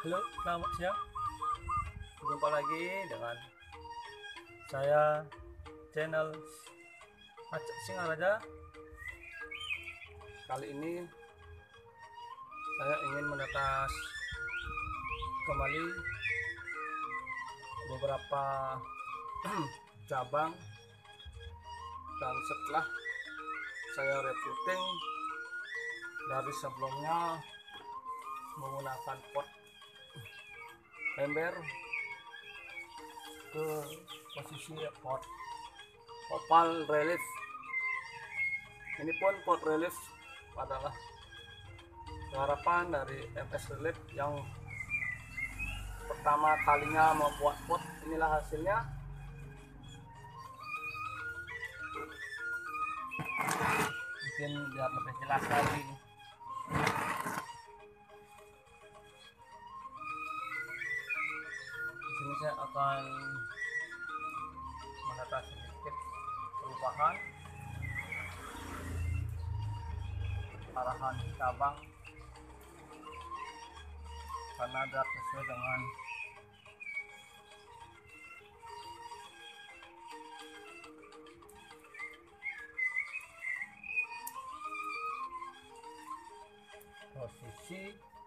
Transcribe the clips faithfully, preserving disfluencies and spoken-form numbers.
Halo, selamat siang. Jumpa lagi dengan saya channel Acak Singaraja. Kali ini saya ingin menetas kembali beberapa cabang, dan setelah saya recruiting dari sebelumnya menggunakan pot ember ke posisi pot opal relief. Ini pun pot relief adalah harapan dari M S Relief yang pertama kalinya membuat pot. Inilah hasilnya. Mungkin biar lebih jelas lagi. Di sini saya akan menata sedikit perubahan arahan cabang karena biar sesuai dengan posisi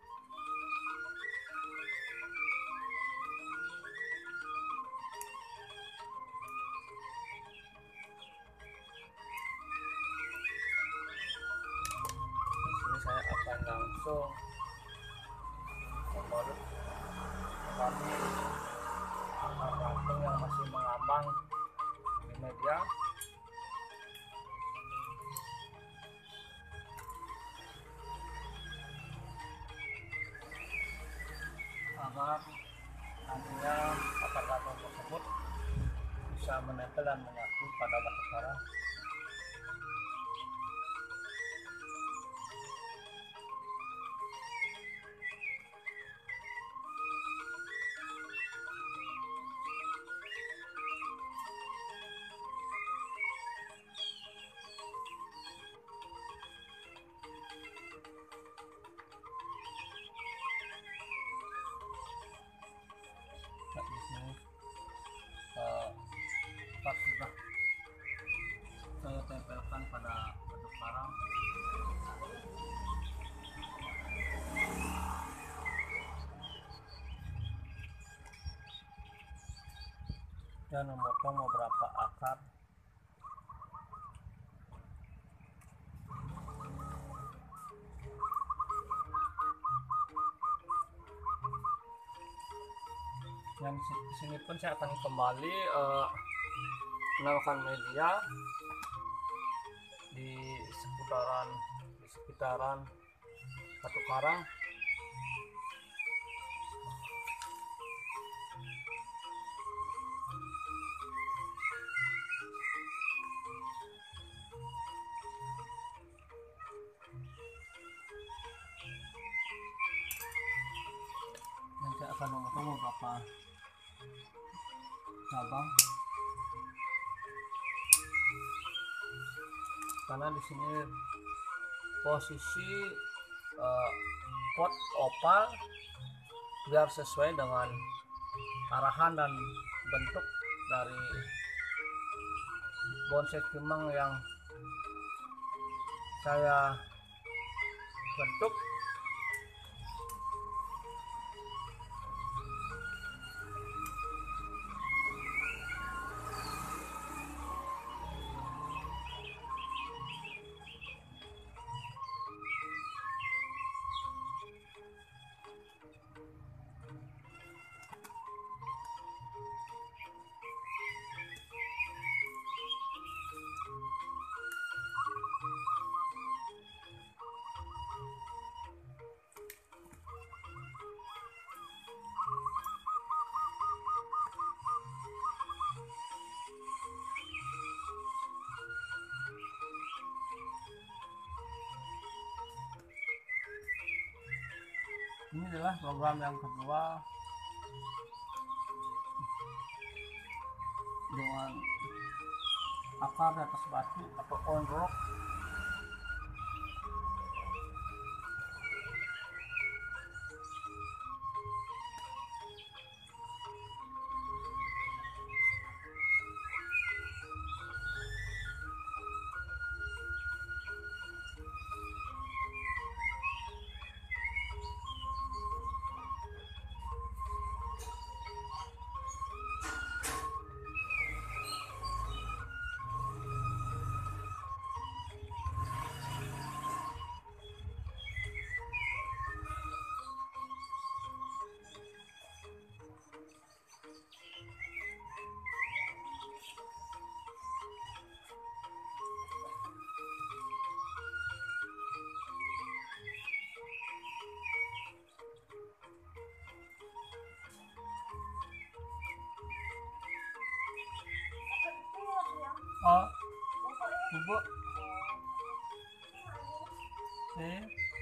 ini. Saya akan langsung membalut kami akar ranting yang masih mengambang di media. Agar nantinya akar ranting tersebut bisa menempel dan menyatu pada batu bara. Nah, di sini uh, pas sudah saya tempelkan pada batu karang. Dan memotong beberapa akar yang di sini pun saya akan kembali uh, menambahkan media di seputaran di sekitaran batu karang. Dan saya akan memotong beberapa cabang karena di sini posisi uh, pot opal biar sesuai dengan arahan dan bentuk dari bonsai kimeng yang saya bentuk. Ini adalah program yang kedua dengan akar di atas batu atau on rock. Ibu, eh,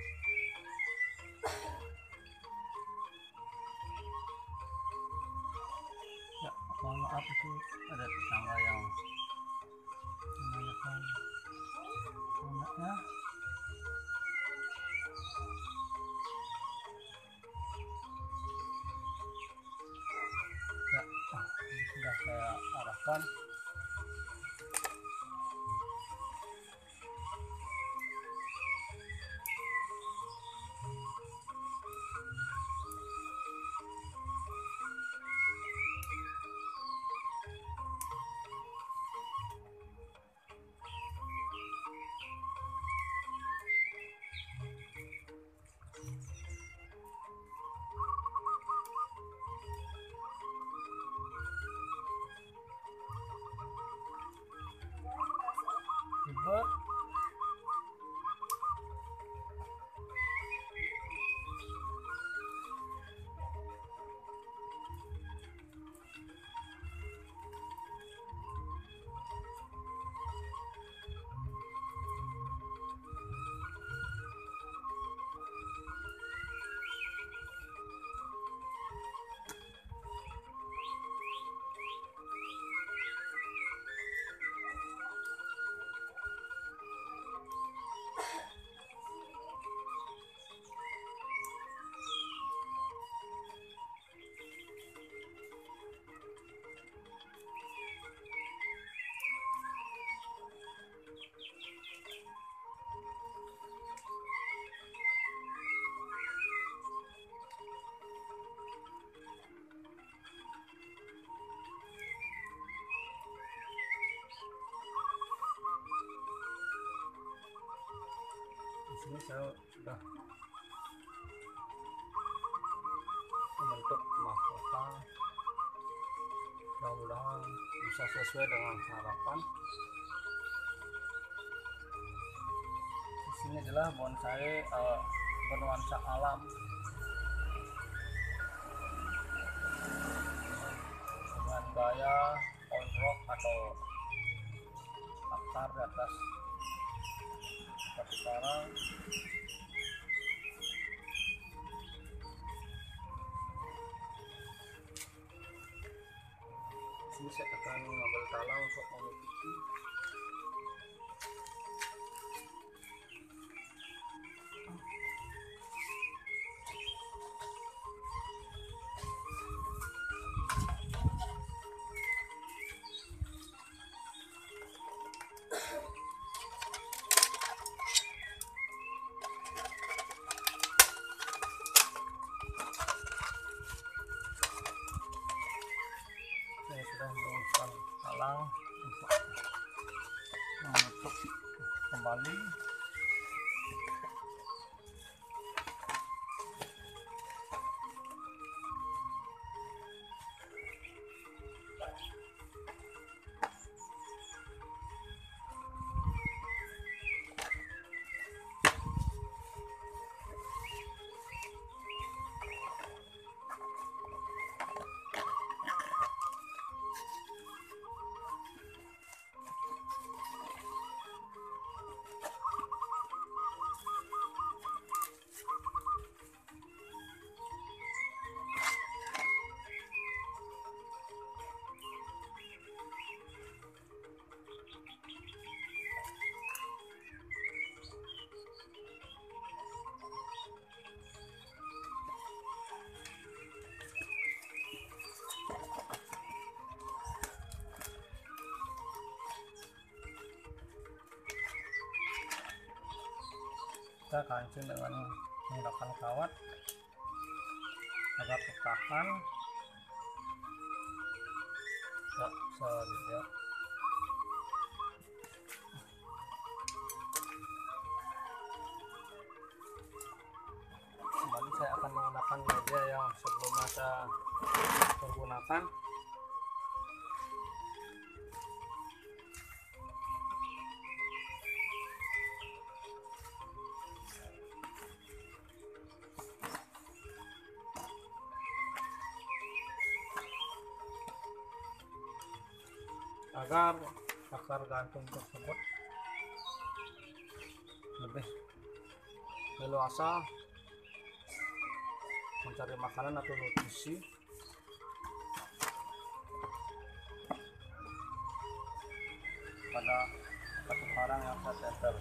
ya, mohon maaf itu ada tetangga yang menanyakan anaknya. Ya, ini sudah saya arahkan. Ibu, di sini saya sudah membentuk mahkota, mudah-mudahan bisa sesuai dengan harapan. Di sini adalah bonsai uh, bernuansa alam dengan gaya oil rock atau akar di atas batu karang. Sini saya akan mengambil talang untuk menutupi. Saya sudah menggunakan talang untuk menutup kembali. Kita kancing dengan menggunakan kawat agar tertahan. Ya, selanjutnya kembali saya akan menggunakan media yang sebelumnya saya pergunakan. Agar akar gantung tersebut lebih leluasa mencari makanan atau nutrisi pada satu barang yang saya tempel.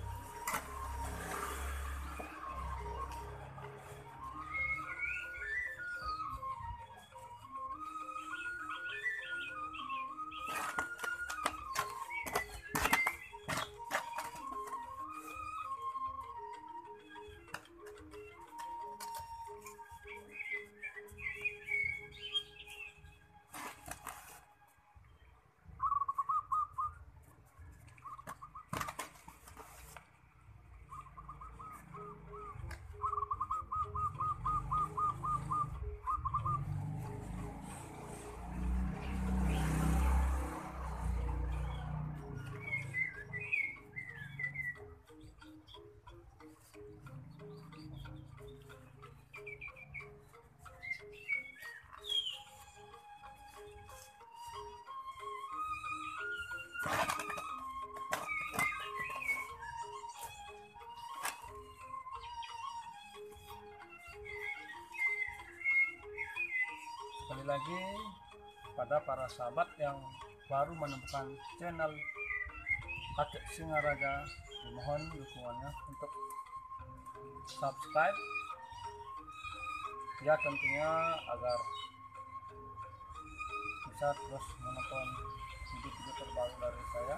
Sekali lagi pada para sahabat yang baru menemukan channel Kakek Singaraja, dimohon dukungannya untuk subscribe ya, tentunya agar bisa terus menonton video-video terbaru dari saya.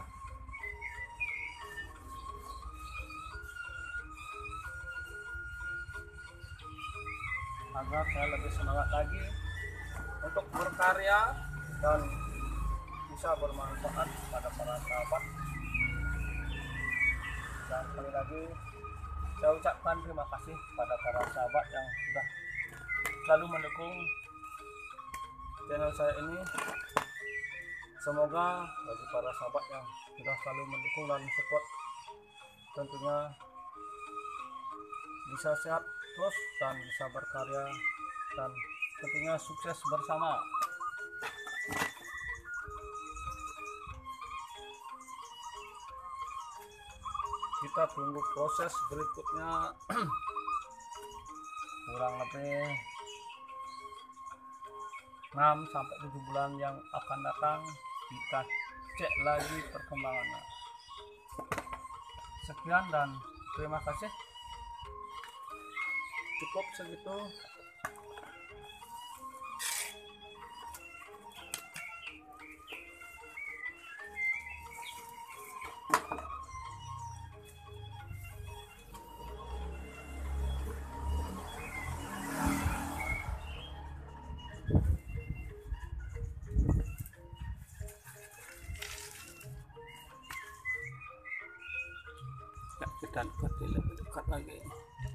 Agar saya lebih semangat lagi untuk berkarya dan bisa bermanfaat pada para sahabat. Dan sekali lagi saya ucapkan terima kasih pada para sahabat yang sudah selalu mendukung channel saya ini. Semoga bagi para sahabat yang sudah selalu mendukung dan support tentunya bisa sehat terus dan bisa berkarya dan tentunya sukses bersama. Kita tunggu proses berikutnya. Kurang lebih enam sampai tujuh bulan yang akan datang, kita cek lagi perkembangannya. Sekian dan terima kasih. Cukup segitu. Ya, kita dekat, lebih dekat lagi.